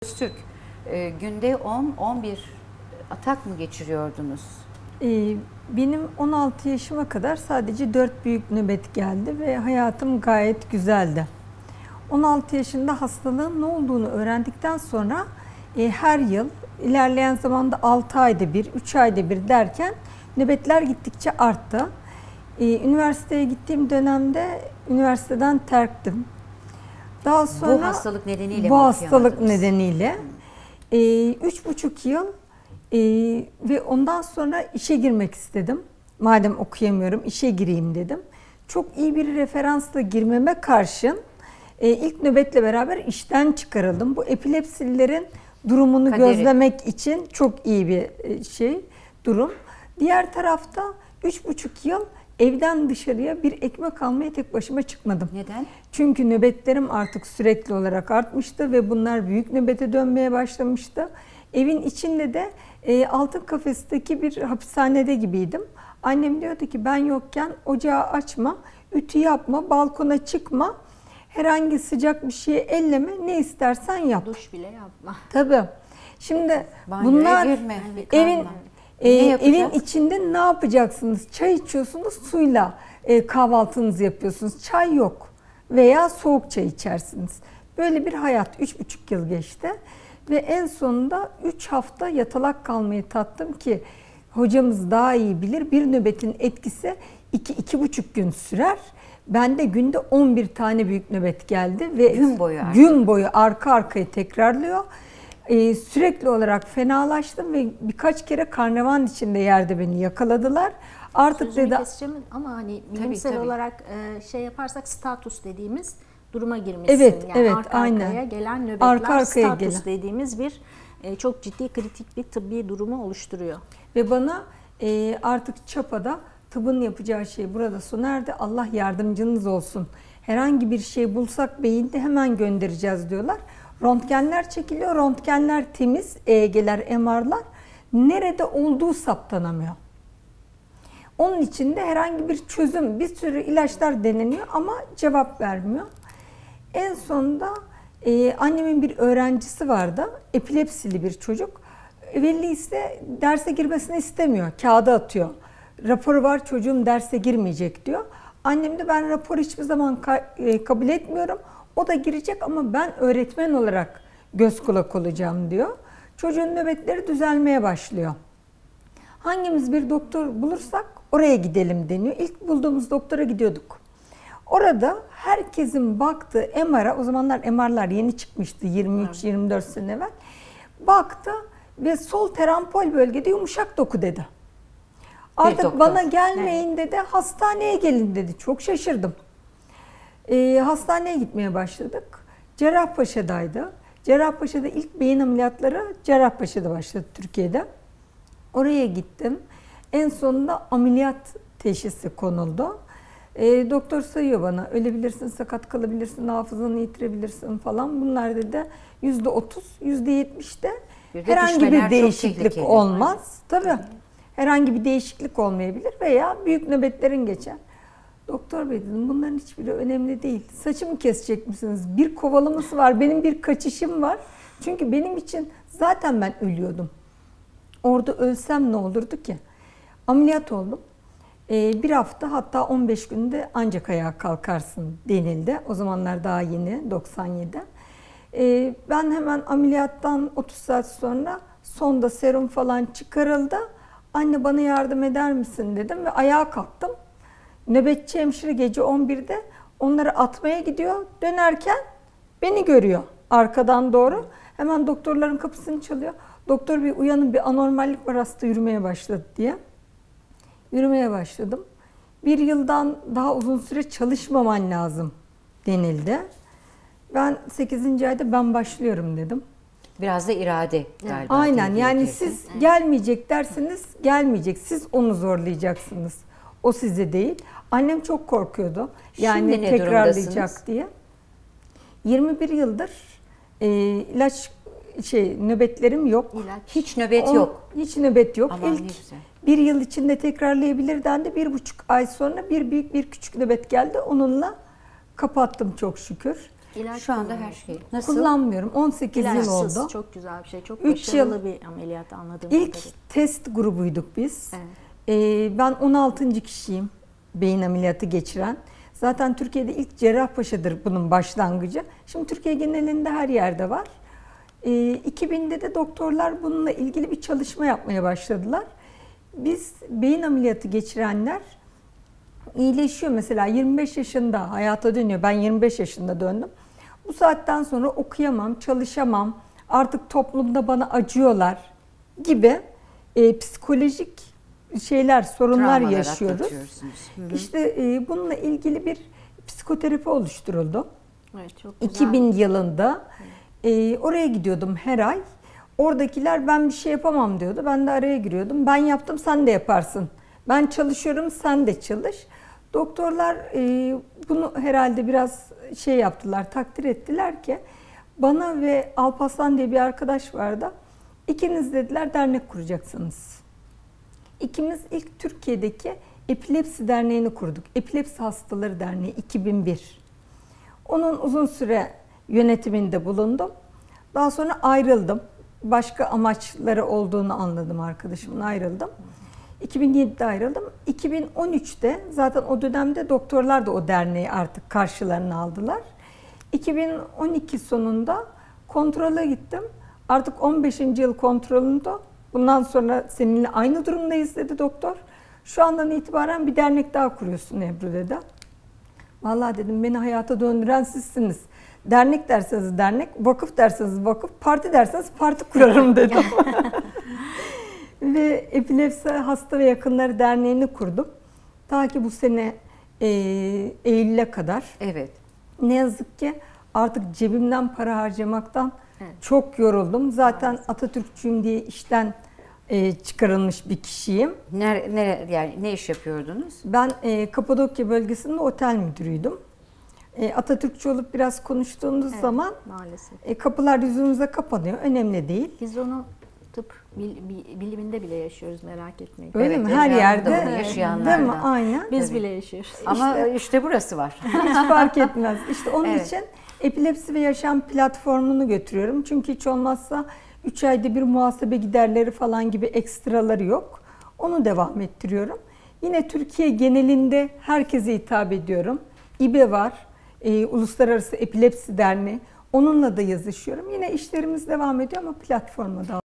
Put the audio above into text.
Öztürk, günde 10-11 atak mı geçiriyordunuz? Benim 16 yaşıma kadar sadece 4 büyük nöbet geldi ve hayatım gayet güzeldi. 16 yaşında hastalığın ne olduğunu öğrendikten sonra her yıl ilerleyen zamanda 6 ayda bir, 3 ayda bir derken nöbetler gittikçe arttı. Üniversiteye gittiğim dönemde üniversiteden terktim. Daha sonra bu hastalık nedeniyle bu hastalık nedeniyle 3,5 yıl ve ondan sonra işe girmek istedim. Madem okuyamıyorum işe gireyim dedim. Çok iyi bir referansla girmeme karşın ilk nöbetle beraber işten çıkarıldım. Bu epilepsililerin durumunu gözlemek için çok iyi bir durum. Diğer tarafta 3,5 yıl evden dışarıya bir ekmek almaya tek başıma çıkmadım. Neden? Çünkü nöbetlerim artık sürekli olarak artmıştı ve bunlar büyük nöbete dönmeye başlamıştı. Evin içinde de Altın Kafes'teki bir hapishanede gibiydim. Annem diyordu ki ben yokken ocağı açma, ütü yapma, balkona çıkma, herhangi sıcak bir şeye elleme, ne istersen yap. Duş bile yapma. Tabii. Şimdi banyoya bunlar girme, evin içinde ne yapacaksınız? Çay içiyorsunuz, suyla kahvaltınızı yapıyorsunuz. Çay yok veya soğuk çay içersiniz. Böyle bir hayat 3,5 yıl geçti. Ve en sonunda 3 hafta yatalak kalmayı tattım ki hocamız daha iyi bilir. Bir nöbetin etkisi 2-2,5 gün sürer. Bende günde 11 tane büyük nöbet geldi ve gün boyu arka arkaya tekrarlıyor. Sürekli olarak fenalaştım ve birkaç kere karnevan içinde yerde beni yakaladılar. Artık sözünü keseceğim ama hani bilimsel olarak şey yaparsak status dediğimiz duruma girmişsin. Evet, yani evet, arka aynen. arkaya gelen nöbetler arka arkaya status dediğimiz bir çok ciddi kritik bir tıbbi durumu oluşturuyor. Ve bana artık Çapa'da tıbbın yapacağı şey burada sona erdi. Allah yardımcınız olsun. Herhangi bir şey bulsak beyinde hemen göndereceğiz diyorlar. Röntgenler çekiliyor. Röntgenler temiz. EEG'ler, MR'lar. Nerede olduğu saptanamıyor. Onun için de herhangi bir çözüm, bir sürü ilaçlar deneniyor ama cevap vermiyor. En sonunda annemin bir öğrencisi vardı. Epilepsili bir çocuk. Veli ise derse girmesini istemiyor. Kağıda atıyor. Raporu var, çocuğum derse girmeyecek diyor. Annem de ben raporu hiçbir zaman kabul etmiyorum. O da girecek ama ben öğretmen olarak göz kulak olacağım diyor. Çocuğun nöbetleri düzelmeye başlıyor. Hangimiz bir doktor bulursak oraya gidelim deniyor. İlk bulduğumuz doktora gidiyorduk. Orada herkesin baktığı MR'a, o zamanlar MR'lar yeni çıkmıştı 23-24 sene evvel. Baktı ve sol terampol bölgede yumuşak doku dedi. Artık bana gelmeyin dedi, hastaneye gelin dedi. Çok şaşırdım. Hastaneye gitmeye başladık. Cerrahpaşa'daydı. Cerrahpaşa'da ilk beyin ameliyatları Cerrahpaşa'da başladı Türkiye'de. Oraya gittim. En sonunda ameliyat teşhisi konuldu. Doktor sayıyor bana, ölebilirsin, sakat kalabilirsin, hafızanı yitirebilirsin falan. Bunlar dedi %30, %70'de herhangi bir değişiklik olmaz. Tabii. Herhangi bir değişiklik olmayabilir veya büyük nöbetlerin geçer. Doktor bey dedim, bunların hiçbiri önemli değil. Saçımı kesecek misiniz? Bir kovalaması var, benim bir kaçışım var. Çünkü benim için zaten ben ölüyordum. Orada ölsem ne olurdu ki? Ameliyat oldum. Bir hafta hatta 15 günde ancak ayağa kalkarsın denildi. O zamanlar daha yeni, 97. Ben hemen ameliyattan 30 saat sonra sonda serum falan çıkarıldı. Anne bana yardım eder misin dedim ve ayağa kalktım. Nöbetçi hemşire gece 11'de onları atmaya gidiyor. Dönerken beni görüyor arkadan doğru. Hemen doktorların kapısını çalıyor. Doktor bey uyanın, bir anormallik var, hasta yürümeye başladı diye. Yürümeye başladım. Bir yıldan daha uzun süre çalışmaman lazım denildi. Ben 8. ayda ben başlıyorum dedim. Biraz da irade galiba. Aynen, yani siz gelmeyecek dersiniz, gelmeyecek. Siz onu zorlayacaksınız. O size değil. Annem çok korkuyordu. Yani şimdi tekrarlayacak diye. 21 yıldır ilaç nöbetlerim yok. Hiç nöbet yok. Hiç nöbet yok. Aman İlk bir yıl içinde tekrarlayabilir dendi. 1,5 ay sonra bir büyük bir küçük nöbet geldi. Onunla kapattım çok şükür. İlaç Şu anda her kullanıyorsun. şey. Nasıl? Kullanmıyorum. 18 yıl İlaçsız, oldu. çok güzel bir şey. Çok 3 başarılı yıl bir ameliyat anladığım İlk kadarıyla. test grubuyduk biz. Evet. Ben 16. kişiyim beyin ameliyatı geçiren. Zaten Türkiye'de ilk Cerrahpaşa'dır bunun başlangıcı. Şimdi Türkiye genelinde her yerde var. 2000'de de doktorlar bununla ilgili bir çalışma yapmaya başladılar. Biz beyin ameliyatı geçirenler iyileşiyor. Mesela 25 yaşında hayata dönüyor. Ben 25 yaşında döndüm. Bu saatten sonra okuyamam, çalışamam, artık toplumda bana acıyorlar gibi psikolojik şeyler, sorunlar Travmalar yaşıyoruz. atlatıyorsunuz. Hı hı. İşte bununla ilgili bir psikoterapi oluşturuldu. Evet, çok güzel. 2000 yılında oraya gidiyordum her ay. Oradakiler ben bir şey yapamam diyordu. Ben de araya giriyordum. Ben yaptım, sen de yaparsın. Ben çalışıyorum, sen de çalış. Doktorlar bunu herhalde biraz şey yaptılar, takdir ettiler ki bana ve Alparslan diye bir arkadaş vardı. İkiniz dediler dernek kuracaksınız. İkimiz ilk Türkiye'deki Epilepsi Derneği'ni kurduk. Epilepsi Hastaları Derneği 2001. Onun uzun süre yönetiminde bulundum. Daha sonra ayrıldım. Başka amaçları olduğunu anladım arkadaşımın, ayrıldım. 2007'de ayrıldım. 2013'te zaten o dönemde doktorlar da o derneği artık karşılarına aldılar. 2012 sonunda kontrole gittim. Artık 15. yıl kontrolünde. Bundan sonra seninle aynı durumdayız dedi doktor. Şu andan itibaren bir dernek daha kuruyorsun Ebru dedi. Vallahi dedim, beni hayata döndüren sizsiniz. Dernek derseniz dernek, vakıf derseniz vakıf, parti derseniz parti kurarım dedim. Ve Epilepsi Hasta ve Yakınları Derneği'ni kurdum. Ta ki bu sene Eylül'e kadar. Evet. Ne yazık ki artık cebimden para harcamaktan Evet. çok yoruldum. Zaten Atatürkçüyüm diye işten çıkarılmış bir kişiyim. Yani ne iş yapıyordunuz? Ben Kapadokya bölgesinde otel müdürüydüm. Atatürkçü olup biraz konuştuğunuz Evet, zaman maalesef. kapılar yüzümüze kapanıyor. Önemli değil. Biz onu tıp biliminde bile yaşıyoruz, merak etmeyin. Öyle Evet, mi? Her yaşayanlar da yerde bunu, değil yaşayanlar mi? da. Aynen. Biz Tabii. bile yaşıyoruz. Ama işte burası var. Hiç fark etmez. İşte onun Evet. için Epilepsi ve Yaşam platformunu götürüyorum. Çünkü hiç olmazsa 3 ayda bir muhasebe giderleri falan gibi ekstraları yok. Onu devam ettiriyorum. Yine Türkiye genelinde herkese hitap ediyorum. İBE var, Uluslararası Epilepsi Derneği. Onunla da yazışıyorum. Yine işlerimiz devam ediyor ama platforma da